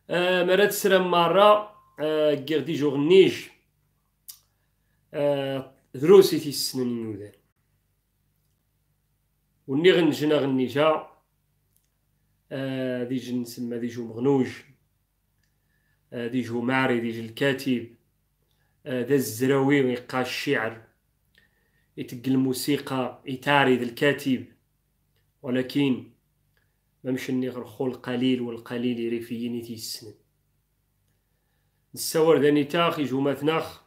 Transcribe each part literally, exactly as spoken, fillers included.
آه مرات سرام مرة آه دي جو غنيج آه دروسي في السنين نودان وني غنجنا غنيجا آه دي جو نسمى دي جو مغنوج آه دي جو ماري دي جو الكاتب آه دا الزراوي ويقع الشعر يتقل الموسيقى يتاري ذا الكاتب ولكن ما مشني غير خو القليل والقليل يريفيني تي السنين نساور ذاني تاخ يجو مثناخ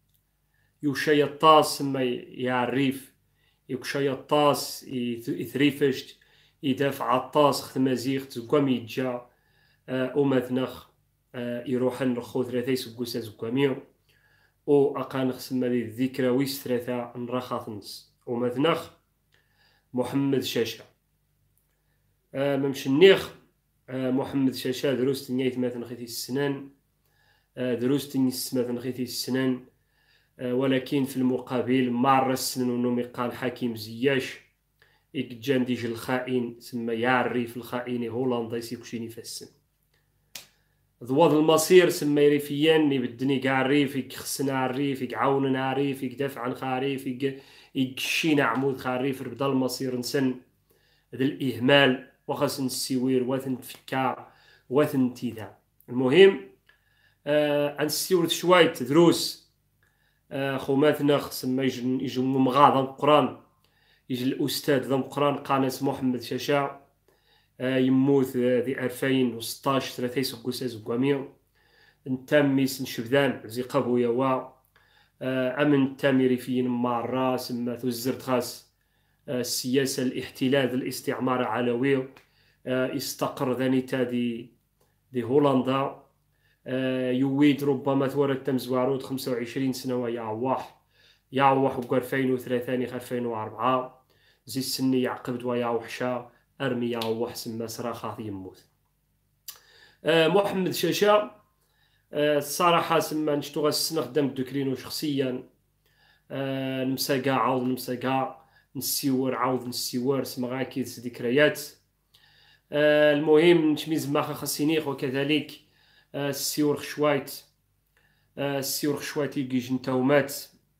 يوشا الطاس سما يعريف يوشا الطاس يثريفشت يدافع الطاس ختمازيغ تزكوام يتجا او مثناخ يروح نرخو ثلاثة يسقوسا زكواميو او اقانخ سما ذي الذكرى ويس ثلاثة نرخا ثنس او مثناخ محمد شاشة آه ممشنيخ آه محمد شاشة دروست نيايت مثلا خيتي السنان آه دروست نيس مثلا خيتي السنان آه ولكن في المقابل مع السنن ونومي قال حكيم زياش إكجان ديج الخائن سما يعرف الخائن هولندا يسيكوشيني فالسن ضواد المصير سما يريفيان يبدني كاع الريف يخصنا عريف يعاوننا عريف يدافع عن خاريف يكشينا عمود خاريف ربدا المصير نسن ذا الإهمال وخاص السوير واثن تفكا واثن تيدا المهم آه عن السيور شوية دروس آه خوماتنا خصنا يجو مغاض القرآن يجي الأستاذ ذا القرآن قانس محمد شاشا آه يموت ذي ألفين وستاش ثلاثة يسقوسا زكواميو نتاميس نشبذان زي قابو يوا آه أمن تاميري فين مرة سما توزرت خاص السياسة الاحتلال الاستعمار علوي استقر ذانيتا دي دي هولندا يويد ربما ثورة تمزوارود خمسة وعشرين سنة ويعوح يعوح وقو ألفين وثلاثة ألفين وأربعة زي السني يعقبد ويعوحشا أرمي يعوح سما صراخات يموت محمد شاشا الصراحة سما نشتغل نخدم دكرينو شخصيا نمساقا عوض نمساقا نسيور عاود نسيور سمغا كيس ذكريات آه المهم نشميز ماخا خاصينيخ وكذلك آه السيور خشوايت آه السيور خشوايت يجي نتاومات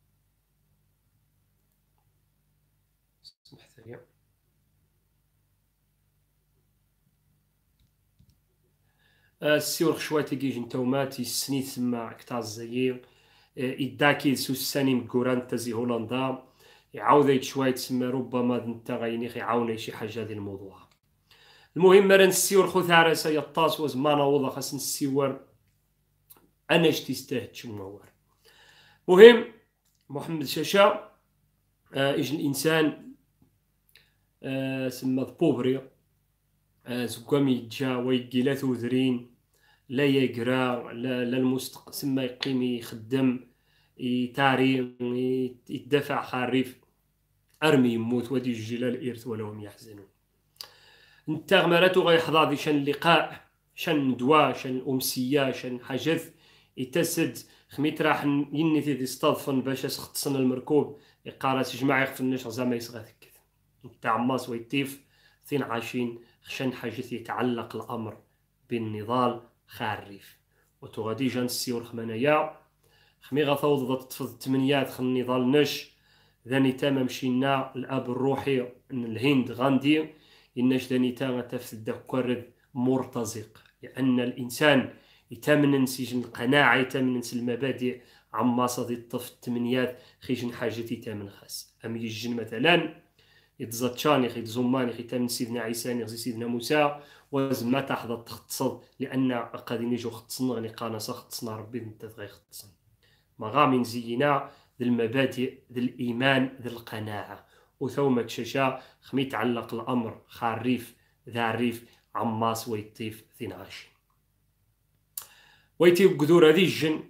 آه السيور خشوايت يجي نتاومات يسني سما كتاع الزيير آه إداكي سوساني مكوران تزي هولندا يعاود يتشوي تسمى ربما نتا غينيخ يعاون شي حاجه هذا الموضوع المهم راه نسيور خوث عرسه يطاس وزمانه وضع خاص نسيور انا شتي استهد شموار مهم محمد شاشا آه اجن الانسان آه سما بوبري آه زكامي جا ويجي لا ثوذرين لا يقرا لا, لا المستق سما يقيم يخدم يتاري يدافع خريف أرمي يموت ودي الجلال الإرث ولهم يحزنون انت غمراتو غيحضر ذي شان لقاء شان دواء شان أمسية شان حاجث يتسد خميت راح ينثي ذي استضفن باش يسختصن المركوب يقارس جماعة يخفنش زعما يسغاثك انت عماس ويتيف ثين عايشين شان حاجث يتعلق الأمر بالنضال خارف وتغادي جان السيور خمانيا خمي غثوض ضد تفض التمنيات خل النضال نش ذاني تاما مشينا الاب الروحي الهند غاندي إنش ذاني تاما تفسد كورد مرتزق لأن الإنسان يتمنن سجن القناعة يتمنن المبادئ عما صدي الطف التمنيات خيجن حاجتي تامن خاص أم يجن مثلا يتزاتشاني خي تزماني خي تامن سيدنا عيسى غزي سيدنا موسى وزما تحضر تختصد لأن قادين يجو ختصن غني قانصا ختصنا ربي انت تغي ختصن مغامين زينا ذي المبادئ ذي الإيمان ذي القناعة وثومك شاشا خمي تعلق الأمر خاريف ذا الريف عماس ويطيف ثين عاش ويتيب قدور هذه الجن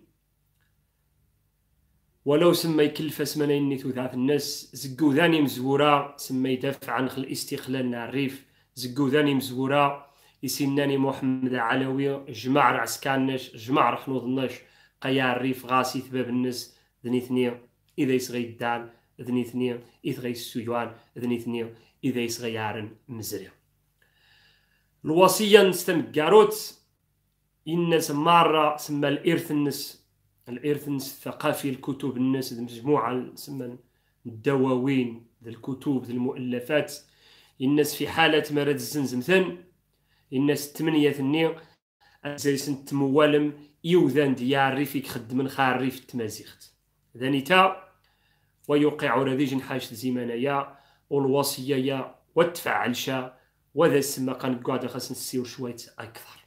ولو سما يكلف اسمنا إني ثلاث الناس زقو ذاني مزورا سما يدافع عن الاستقلال نع الريف زقو ذاني مزورا يسناني محمد علوي جماع رعسكانش جماع رحنوضناش قيا الريف غاسي ثباب الناس ذني ثنيا إذا يسغي الدان ذني ثنيا إذا يسويوان ذني ثنيا إذا يسغي يارن مزري الوصية نستمكاروت الناس مرة سما الإرث النس الإرث النس الثقافي، الكتب الناس مجموعة سما الدواوين الكتب المؤلفات. الناس في حالة مرض الزنزمثن الناس تمنية ثني زي سنت موالم يوذان دياري فيك خدمن خاري في التمازيغت ذانيتا ويوقع رديج حاج زيمانيا والوصية والتفاعل شا وذا سما قاعد خاص نسيو شويت أكثر.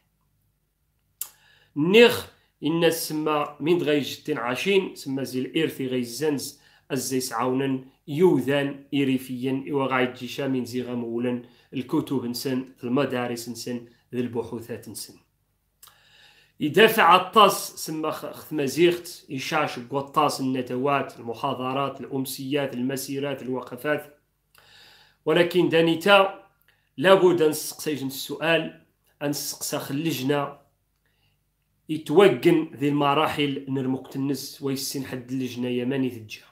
نيخ الناس سما من غيجتين عاشين سما زي الإرثي غيزنز الزيس عاونن يوذان إريفيا وغايد جيشا من زي غمولا الكتب نسن المدارس نسن البحوثات نسن يدافع الطاس سما خثمازيغت يشاش بوطاس الندوات المحاضرات الأمسيات المسيرات الوقفات. ولكن دانيتا لابد أن نسقسي السؤال أن نسقسا خلجنا يتوقن ذي المراحل نرمكتنس ويسين حد اللجنة يماني تجاه.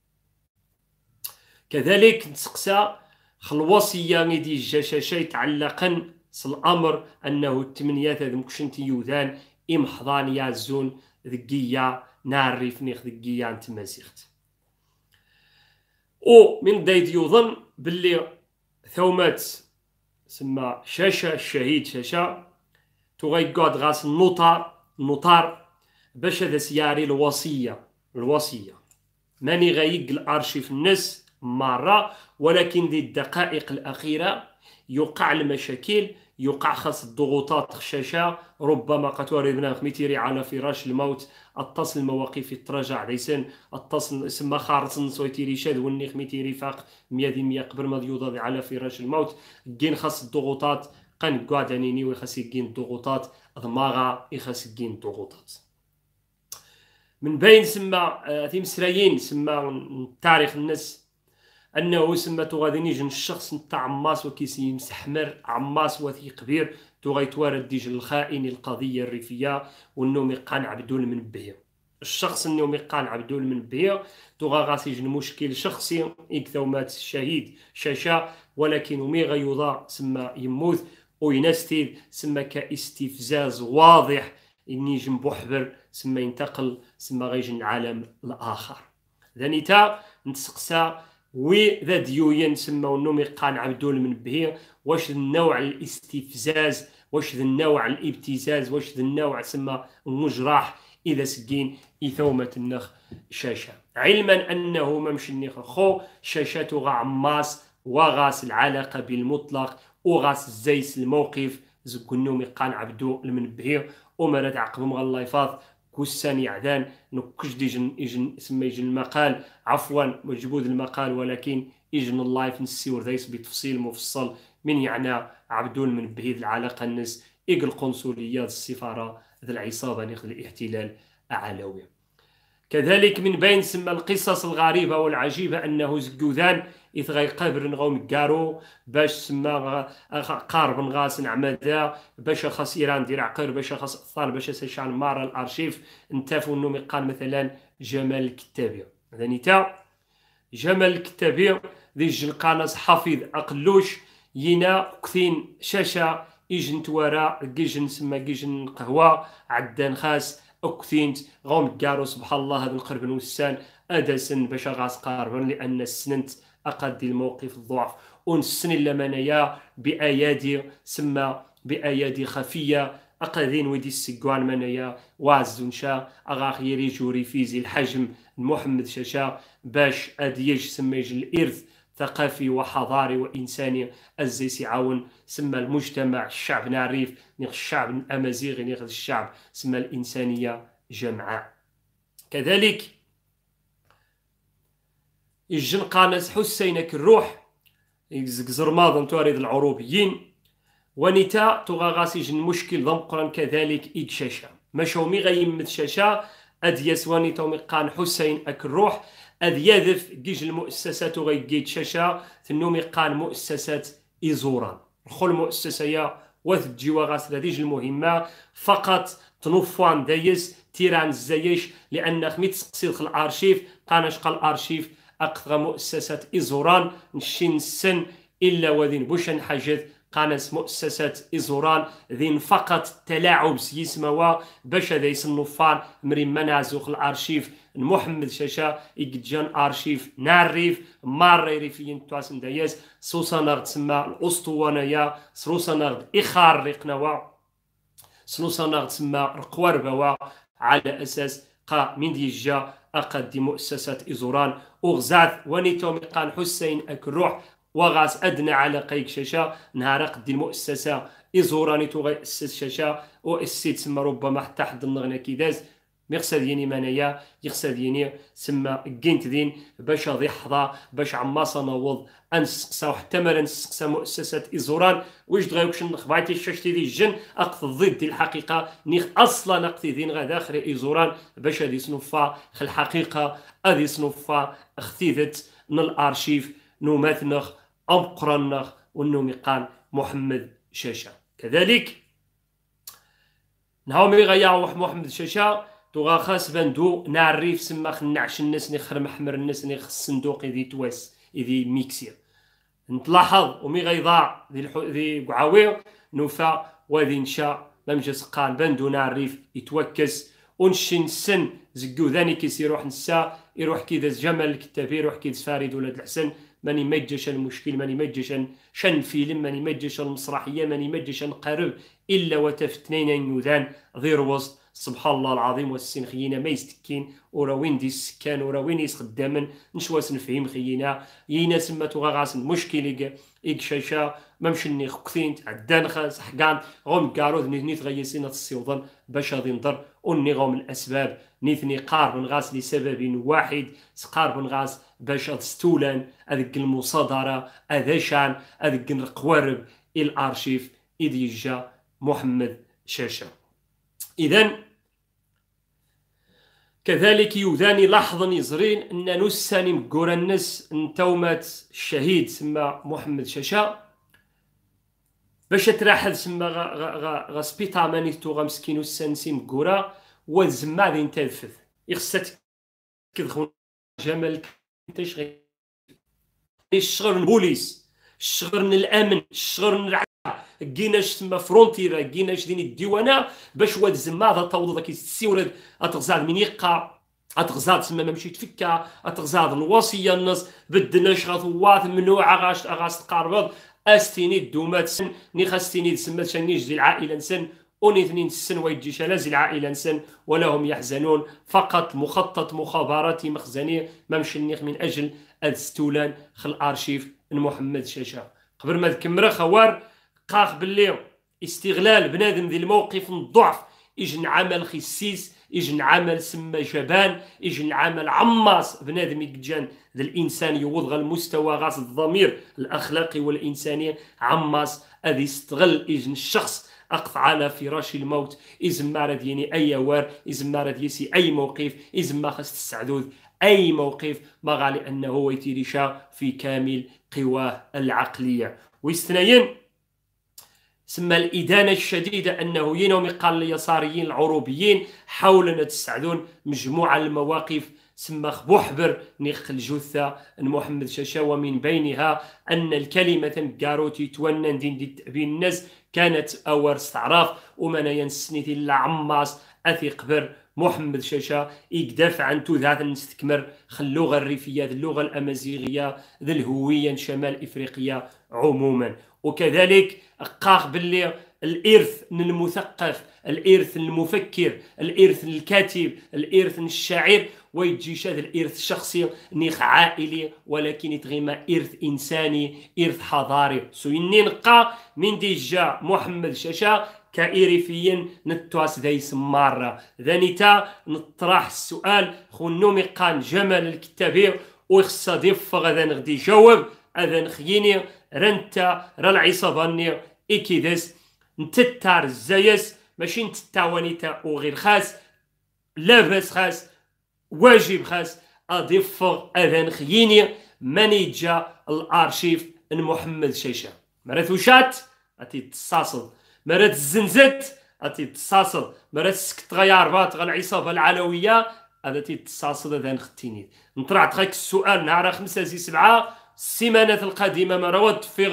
كذلك نسقسا خلوصية دي الجشاشة يتعلقن الأمر أنه التمنيات هذا مكشنتي يوذان إمحضان يعزون ذقية ناري فنيخ ذقية عن تمازيغت. أو من دايد يوظن باللي ثومات سما شاشة الشهيد شاشة تغيقود غاس النطار النطار باش هذا سياري الوصية الوصية ماني غايق الأرشيف الناس مرة، ولكن ذي الدقائق الأخيرة يوقع المشاكل يوقع خاص الضغوطات خشاشة ربما قتوري بنا خميتيري على فراش الموت اتصل المواقف التراجع ديسن اتصل سما خارصن سويتيري شاد وني خميتيري فاق مية دي مية قبل ما يوضع على فراش الموت جين خاص الضغوطات قن قعدانيني ويخاص يجين الضغوطات ضماغا يخاص يجين الضغوطات من بين سما ثيم سرايين سما تاريخ الناس انه سما تغادي يجن الشخص نتاع عماس وكيسي مستحمر عماس وثي كبير تغيتوارد ديج الخائن القضيه الريفيه وانه يقان عبدول المنبه. الشخص انه يقان عبدول المنبه تغا غاسي يجن مشكل شخصي يكثومات الشهيد شاشه، ولكن مي غيوضع سما يموت وينستيد سما كاستفزاز واضح اني جنبو حبر سما ينتقل سما غيجن العالم الاخر. ذانيتا نتسقسا وي ذا ديوين سما انهم يقان عبدول المنبه واش النوع الاستفزاز واش ذا النوع الابتزاز واش ذا النوع سما المجراح اذا سكين اثومه النخ شاشه، علما انه ممشي النخ خو شاشته غا عماس وغاس العلاقه بالمطلق وغاس الزيس الموقف زكنهم يقان عبدو المنبه وما تعقبهم الله يفاض كوسان يعدان نكش ديجن يجن سما يجن المقال عفوا مجبود المقال، ولكن يجن اللايف نسيور ذيس بتفصيل مفصل من يعني عبدول من بهيد العلاقه الناس إيق القنصليات السفاره ذا العصابه ناخذ الاحتلال العلوي. كذلك من بين سما القصص الغريبه والعجيبه انه زكوذان إذ غيقابر نغوم كارو باش سما قارب نغاس عمدا باش خاص إيران دير عقر باش خاص أطفال باش سيشعل مارا الأرشيف انتافو انهم يقال مثلا جمال الكتابي. ذانيتا جمال الكتابي ذي الجلقانس حافظ أقلوش ينا كثين شاشة إجن توارا جيجن سما جيجن قهوة عدان خاص أكثينت غوم كارو سبحان الله هذا القرب والسان أدسن باش غاس قاربا لأن السننت أقد الموقف الضعف ونسن اللمانيا بأيادي سما بأيادي خفية أقدين ودي السجوان منايا وعزونشا أغاخيري جوري فيزي الحجم محمد شاشا باش أديج سما يجي الإرث ثقافي وحضاري وإنساني الزيسي عاون سما المجتمع الشعب نعريف نيخ الشعب الأمازيغي نيخ الشعب سما الإنسانية جمعاء. كذلك يجن قانس حسينك الروح زرماض توارد العروبيين ونتا تغاغاسي جن مشكل ضمقرا كذلك إكشاشا مشومي غيمت شاشا أديس ونتا قان حسين أك الروح أذ يذف جيج المؤسسات غيجيت شاشا ثنومي قان مؤسسات إزوران الخل مؤسسة وث جواغاس ذيج المهمة فقط تنفوان دايس تيران الزيش لأن خميت سقسيل الأرشيف قانش قال الأرشيف أقثى مؤسسة إزوران نشين السن إلا وذين بوشن حاجات قناة مؤسسة إزوران ذين فقط التلاعب سيسموا باش هذا يصنفان مريم منازوخ الأرشيف محمد شاشا يجان أرشيف ناريف ماري ريفيين تواسن دايس سوسا نغد تسمى الأسطوانية سروسا نغد إخار ريقنوا سلوسا نغد تسمى رقواربوا على أساس قا من ديجا أقد دي مؤسسة إزوران أغزات ونيتو مقان حسين أكروح وغاس أدنى على قيك شاشا نهار قد المؤسسة إزوراني توغي أسس شاشا وأسيت سما ربما حتى حد النغنى كيداز ميغسى ديني منايا يغسى ديني سما كينت دين باش غادي يحظى باش عماصة نوض انسقسا وحتى ما نسقسا مؤسسة إزوران واش دغاوكش نخبعتي الشاشتي دي الجن أقصد ضد الحقيقة نيخ أصلا أقتي دين غادا آخر إزوران باش هادي سنوفا خ الحقيقة هادي سنوفا اختيذت من الأرشيف نوماثنخ أم قرنخ والنوميقان محمد شاشا كذلك نهاومي غياوح محمد شاشا توغا خاص بندو نعريف سما خنعش الناس ني خرم حمر الناس ني الصندوق يدي تواس يدي ميكسير نتلاحظ ومي غيضاع ذي الحو... ذي قعاوير نوفا وذي نشا ممجا سقان بندو نعريف يتوكس ونشين سن زقو ذاني كيس يروح نسا يروح كذا جمل الكتابي يروح كذا فارد ولاد الحسن ماني مجش المشكل ماني مجش شن فيلم ماني مجش المسرحيه ماني مجش قرب الا وتفتنين يوذان ضير وسط سبحان الله العظيم والسين خينا ما يستكين وراوين دي السكان وراوين يسخدامن نشواس نفهم خينا يينا سما توغاغاس المشكل إيك شاشا ممشني خكثين تعدان خاص حقان غم كارود نيثني تغيسين السيوضن باش غادي نضر وني غوم الاسباب نيثني قارب غاس لسبب واحد سقارب غاس باش ستولان هذيك المصادره اذاشان هذيك القوارب الارشيف إديجا محمد شاشا اذا كذلك يوذاني لحظا يزرين ان نساني مقورا الناس نتومات الشهيد سما محمد شاشا باش تراحل سما غا غا غا سبيطا مانيتو غا مسكين وسانسي مقورا والزما غادي نتنفذ يخصك كدخل جمال تشغي الشغل البوليس الشغل الامن الشغل كيناش تما فرونتيرا كيناش ديني الديوانه باش واد الزما توض داك السيورد اتغزاد من يقع اتغزاد تما ما مشيت فكا اتغزاد الوصيه النص بدناش غثوات ممنوعه غاش غاس تقارب استيني الدومات سن ني خاستيني تسمى شنيج ديال العائله نسن اوني اثنين سن ويجي شلازي العائله نسن ولا هم يحزنون فقط مخطط مخابراتي مخزني ما مشنيخ من اجل الستولان خل الارشيف محمد شاشا قبل ما تكمل خوار قاخ باللي استغلال بنادم ذي الموقف الضعف يجي نعمل خسيس يجي نعمل سما جبان يجي نعمل عماص بنادم يجان ذا الانسان يوضغ المستوى غاص الضمير الاخلاقي والانساني عماص اذي يستغل يجي الشخص اقف على فراش الموت ازما راه ديني اي وار ازما راه ديسي اي موقف ازما خاص تسعدود اي موقف ما غالي انه يتيريشا في كامل قواه العقليه ويستنين سما الإدانة الشديدة أنه ينوم قال اليساريين العروبيين حاولنا تسعدون مجموعة المواقف سما خبوحبر نيخ الجثة محمد شاشا ومن بينها أن الكلمة كاروتي تونن دين دي تأبين الناس كانت أور استعراف ومن ينسني إلا عماس أثق بر محمد شاشا يقدف عن توذات نستكمر خل اللغة الريفية اللغة الأمازيغية ذي الهوية شمال إفريقيا عموما وكذلك قاق باللي الإرث المثقف الإرث المفكر الإرث الكاتب الإرث الشاعر ويجيش هذا الإرث الشخصي نيخ عائلي ولكن يتغيما إرث إنساني إرث حضاري سويني نقا من ديجا محمد شاشا كإيريفيين نتواس دايس مرة ذانيتا نطرح السؤال خنومي قان جمال الكتابي ويخصا ديف غدا نغدي جاوب هذا نخييني رنتا را العصاباني إكيدس نتتار الزايس ماشي نتتاوانيتا وغير خاص لاباس خاص واجب خاص أضيفغ هذا نخييني ماني جا الأرشيف محمد شاشا مرات وشات أتي تصاصل مرات الزنزت أتي تصاصل مرات سكت غيار بات غا العصابة العلوية هذا تي تصاصل هذا نختيني نطرح غاك السؤال نهار خمسة زي سبعة السيمانات القادمة ما رواد في غض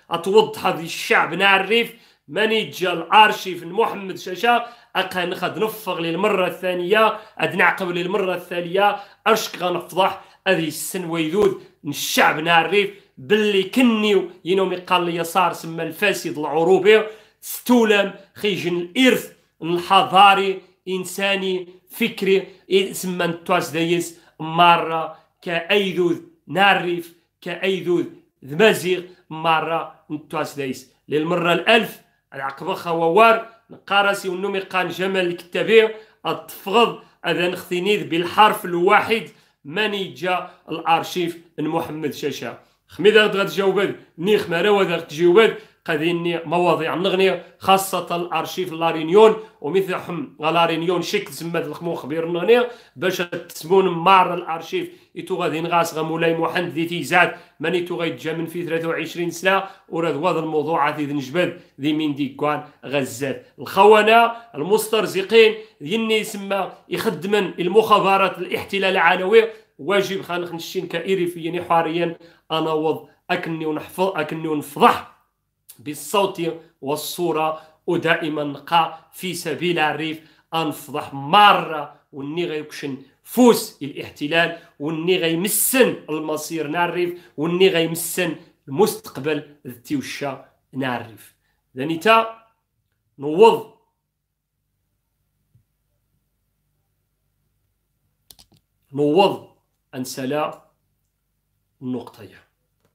أتوضح هذه الشعب نعرف ماني جا الارشيف محمد شاشة أقا نخد نفغ للمرة الثانية أد نعقب للمرة الثانية أرشك غنفضح هذه السن ويذوذ الشعب نعرف باللي كنيو ينومي قال لي يسار سما الفاسد العروبي ستولم خيجن الإرث الحضاري إنساني فكري سما نتواس دايس مرة كأيذوذ نعرف كأيذوذ ذمازيغ مرة نتواس دايس للمرة الألف العقبة خوار نقارسي ونومي قان جمال الكتابي التفغض أذا نختنيذ بالحرف الواحد ماني جا الارشيف محمد شاشة خميذا غد تجاوبد نيخ مارا وذا تجاوبد قاديني مواضيع نغني خاصة الارشيف لارينيون ومثلهم لارينيون شكل زماد الخمو خبير نغني باش تسمون مار الارشيف يتو غادي نغاس غمولاي محمد ذي تيزاد ماني تو غيتجا من في ثلاثة وعشرين سنة وراد هذا الموضوع ذي نجبد ذي من ديكوان غزات الخونة المسترزقين يني يسمى يخدمن المخابرات الاحتلال العلوي واجب خانخ نشين كإيري في حواريا أنا وض أكني ونحفظ أكني ونفضح بالصوت والصورة ودائما نقع في سبيل الريف أنفضح مرة وني غيكشن فوس الاحتلال وني غيمسن المصير نعرف وني غيمسن المستقبل التيوشا نعرف ذنيتا نوض نوض أنسلا النقطة